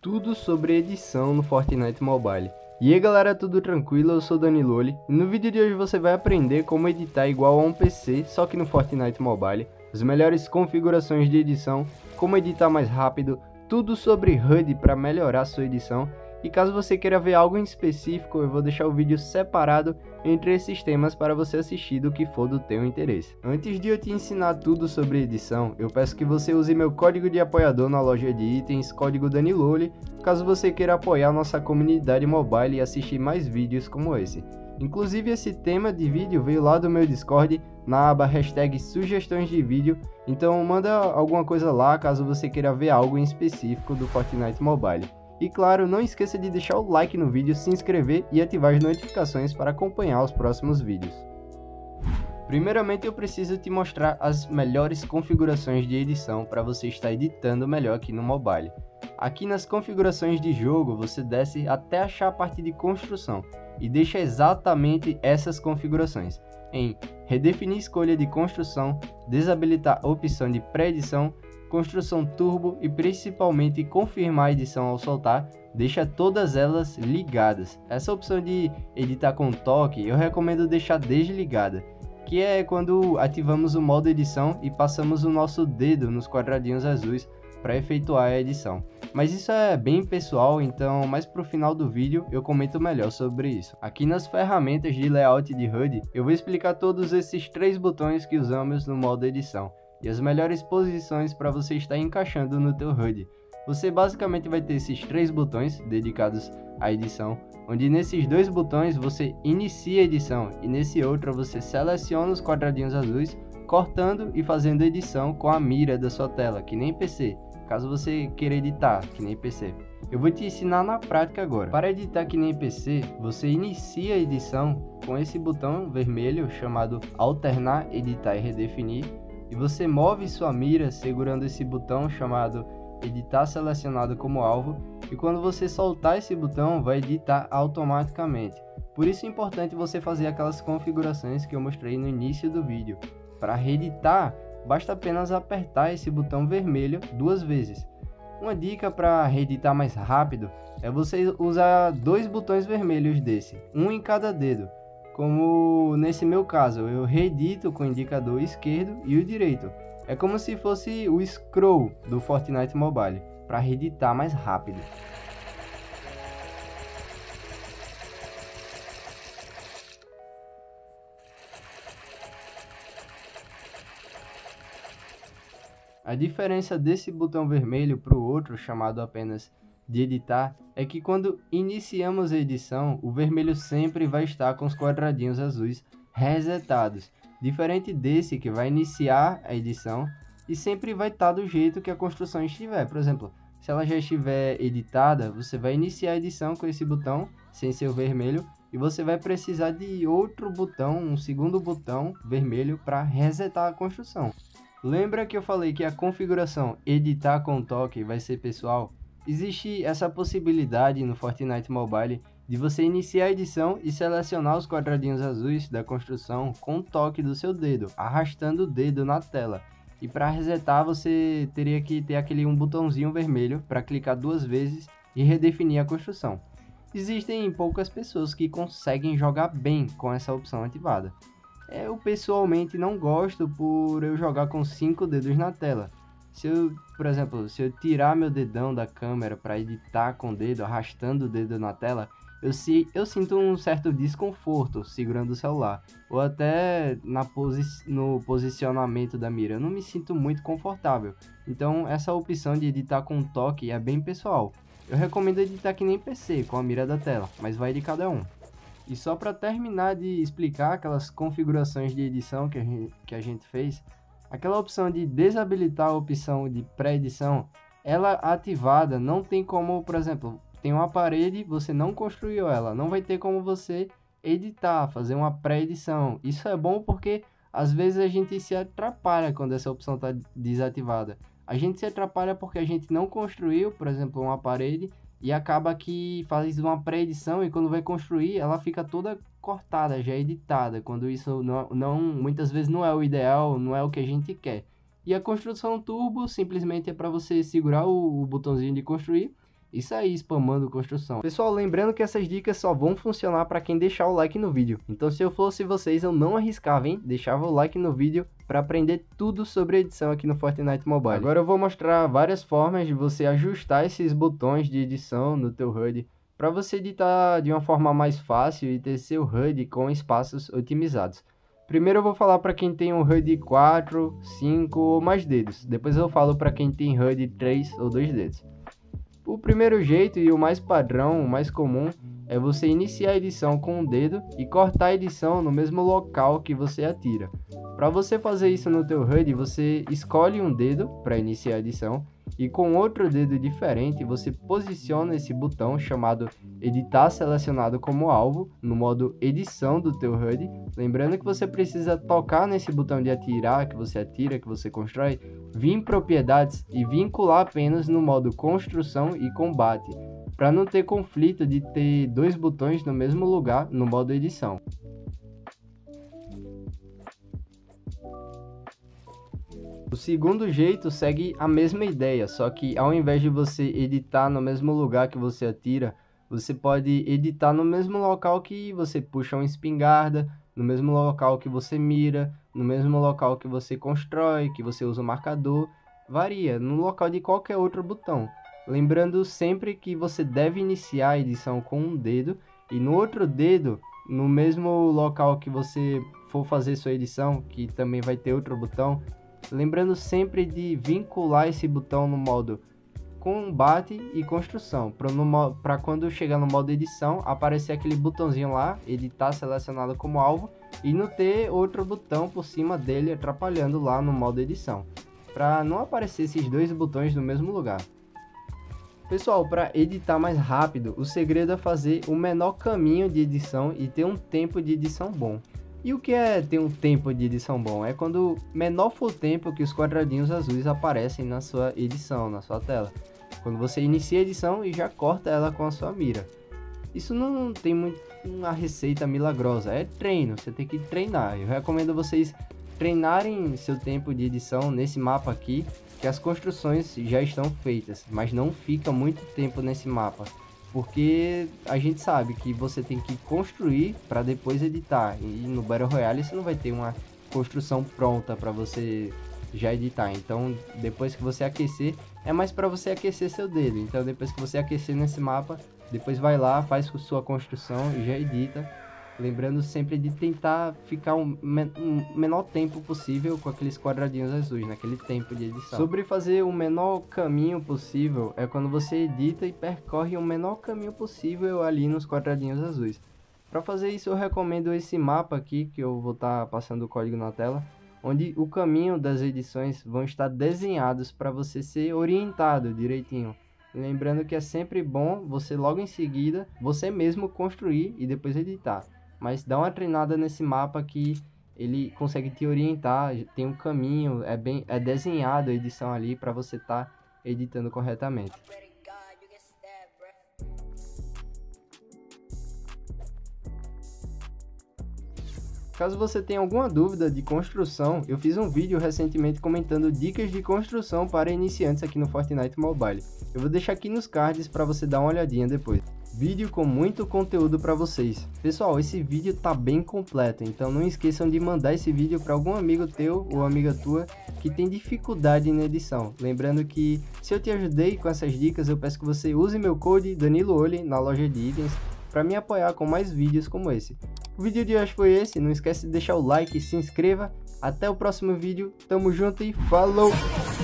tudo sobre edição no Fortnite Mobile. E aí galera, tudo tranquilo? Eu sou Dani Loli e no vídeo de hoje você vai aprender como editar igual a um PC, só que no Fortnite Mobile, as melhores configurações de edição, como editar mais rápido, tudo sobre HUD para melhorar sua edição. E caso você queira ver algo em específico, eu vou deixar o vídeo separado entre esses temas para você assistir do que for do teu interesse. Antes de eu te ensinar tudo sobre edição, eu peço que você use meu código de apoiador na loja de itens, código DaniLoli, caso você queira apoiar nossa comunidade mobile e assistir mais vídeos como esse. Inclusive esse tema de vídeo veio lá do meu Discord, na aba hashtag sugestões de vídeo, então manda alguma coisa lá caso você queira ver algo em específico do Fortnite Mobile. E claro, não esqueça de deixar o like no vídeo, se inscrever e ativar as notificações para acompanhar os próximos vídeos. Primeiramente eu preciso te mostrar as melhores configurações de edição para você estar editando melhor aqui no mobile. Aqui nas configurações de jogo você desce até achar a parte de construção e deixa exatamente essas configurações. Em redefinir escolha de construção, desabilitar a opção de pré-edição, construção turbo e principalmente confirmar a edição ao soltar, deixa todas elas ligadas. Essa opção de editar com toque eu recomendo deixar desligada, que é quando ativamos o modo edição e passamos o nosso dedo nos quadradinhos azuis para efetuar a edição. Mas isso é bem pessoal, então mais pro final do vídeo eu comento melhor sobre isso. Aqui nas ferramentas de layout de HUD eu vou explicar todos esses 3 botões que usamos no modo edição e as melhores posições para você estar encaixando no teu HUD. Você basicamente vai ter esses 3 botões dedicados à edição, onde nesses 2 botões você inicia a edição e nesse outro você seleciona os quadradinhos azuis, cortando e fazendo edição com a mira da sua tela, que nem PC, caso você queira editar, que nem PC. Eu vou te ensinar na prática agora. Para editar que nem PC, você inicia a edição com esse botão vermelho chamado Alternar, Editar e Redefinir, e você move sua mira segurando esse botão chamado Editar selecionado como alvo, e quando você soltar esse botão vai editar automaticamente. Por isso é importante você fazer aquelas configurações que eu mostrei no início do vídeo. Para reeditar, basta apenas apertar esse botão vermelho 2 vezes. Uma dica para reeditar mais rápido é você usar 2 botões vermelhos desse, um em cada dedo. Como nesse meu caso, eu reedito com o indicador esquerdo e o direito. É como se fosse o scroll do Fortnite Mobile, para reeditar mais rápido. A diferença desse botão vermelho para o outro, chamado apenas de editar, é que quando iniciamos a edição, o vermelho sempre vai estar com os quadradinhos azuis resetados, diferente desse que vai iniciar a edição e sempre vai estar do jeito que a construção estiver. Por exemplo, se ela já estiver editada, você vai iniciar a edição com esse botão, sem ser o vermelho, e você vai precisar de outro botão, um segundo botão vermelho para resetar a construção. Lembra que eu falei que a configuração editar com toque vai ser pessoal? Existe essa possibilidade no Fortnite Mobile de você iniciar a edição e selecionar os quadradinhos azuis da construção com o toque do seu dedo, arrastando o dedo na tela. E para resetar você teria que ter aquele botãozinho vermelho para clicar 2 vezes e redefinir a construção. Existem poucas pessoas que conseguem jogar bem com essa opção ativada. Eu pessoalmente não gosto por eu jogar com 5 dedos na tela. Por exemplo, se eu tirar meu dedão da câmera para editar com o dedo, arrastando o dedo na tela, eu sinto um certo desconforto segurando o celular, ou até no posicionamento da mira, eu não me sinto muito confortável. Então essa opção de editar com toque é bem pessoal. Eu recomendo editar que nem PC, com a mira da tela, mas vai de cada um. E só para terminar de explicar aquelas configurações de edição que a gente fez, aquela opção de desabilitar a opção de pré-edição, ela ativada não tem como, por exemplo, tem uma parede, você não construiu ela, não vai ter como você editar, fazer uma pré-edição. Isso é bom porque às vezes a gente se atrapalha quando essa opção está desativada. A gente se atrapalha porque a gente não construiu, por exemplo, uma parede e acaba que faz uma pré-edição e quando vai construir ela fica toda cortada, já editada, quando isso muitas vezes não é o ideal, não é o que a gente quer. E a construção turbo simplesmente é para você segurar o botãozinho de construir e sair spamando construção. Pessoal, lembrando que essas dicas só vão funcionar para quem deixar o like no vídeo. Então se eu fosse vocês, eu não arriscava, hein? Deixava o like no vídeo para aprender tudo sobre edição aqui no Fortnite Mobile. Agora eu vou mostrar várias formas de você ajustar esses botões de edição no teu HUD para você editar de uma forma mais fácil e ter seu HUD com espaços otimizados. Primeiro eu vou falar para quem tem um HUD 4, 5 ou mais dedos. Depois eu falo para quem tem HUD 3 ou 2 dedos. O primeiro jeito e o mais padrão, o mais comum, é você iniciar a edição com um dedo e cortar a edição no mesmo local que você atira. Para você fazer isso no teu HUD, você escolhe um dedo para iniciar a edição e com outro dedo diferente você posiciona esse botão chamado editar selecionado como alvo no modo edição do teu HUD. Lembrando que você precisa tocar nesse botão de atirar, que você atira, que você constrói, vir em propriedades e vincular apenas no modo construção e combate, para não ter conflito de ter dois botões no mesmo lugar no modo edição. O segundo jeito segue a mesma ideia, só que ao invés de você editar no mesmo lugar que você atira, você pode editar no mesmo local que você puxa uma espingarda, no mesmo local que você mira, no mesmo local que você constrói, que você usa o marcador, varia, no local de qualquer outro botão. Lembrando sempre que você deve iniciar a edição com um dedo e no outro dedo, no mesmo local que você for fazer sua edição, que também vai ter outro botão, lembrando sempre de vincular esse botão no modo combate e construção, para quando chegar no modo edição aparecer aquele botãozinho lá, editar selecionado como alvo, e não ter outro botão por cima dele atrapalhando lá no modo edição, para não aparecer esses dois botões no mesmo lugar. Pessoal, para editar mais rápido, o segredo é fazer o menor caminho de edição e ter um tempo de edição bom. E o que é ter um tempo de edição bom? É quando menor for o tempo que os quadradinhos azuis aparecem na sua edição, na sua tela. Quando você inicia a edição e já corta ela com a sua mira. Isso não tem muito uma receita milagrosa, é treino, você tem que treinar. Eu recomendo vocês treinarem seu tempo de edição nesse mapa aqui, que as construções já estão feitas, mas não fica muito tempo nesse mapa. Porque a gente sabe que você tem que construir para depois editar. E no Battle Royale você não vai ter uma construção pronta para você já editar. Então depois que você aquecer, é mais para você aquecer seu dedo. Então depois que você aquecer nesse mapa, depois vai lá, faz sua construção e já edita. Lembrando sempre de tentar ficar o menor tempo possível com aqueles quadradinhos azuis, naquele tempo de edição. Sobre fazer o menor caminho possível, é quando você edita e percorre o menor caminho possível ali nos quadradinhos azuis. Para fazer isso eu recomendo esse mapa aqui, que eu vou estar passando o código na tela, onde o caminho das edições vão estar desenhados para você ser orientado direitinho. Lembrando que é sempre bom você logo em seguida, você mesmo construir e depois editar. Mas dá uma treinada nesse mapa que ele consegue te orientar, tem um caminho, é desenhado a edição ali para você estar editando corretamente. Caso você tenha alguma dúvida de construção, eu fiz um vídeo recentemente comentando dicas de construção para iniciantes aqui no Fortnite Mobile. Eu vou deixar aqui nos cards para você dar uma olhadinha depois. Vídeo com muito conteúdo para vocês. Pessoal, esse vídeo tá bem completo, então não esqueçam de mandar esse vídeo para algum amigo teu ou amiga tua que tem dificuldade na edição. Lembrando que se eu te ajudei com essas dicas, eu peço que você use meu code DaniloOli na loja de itens para me apoiar com mais vídeos como esse. O vídeo de hoje foi esse, não esquece de deixar o like e se inscreva. Até o próximo vídeo, tamo junto e falou!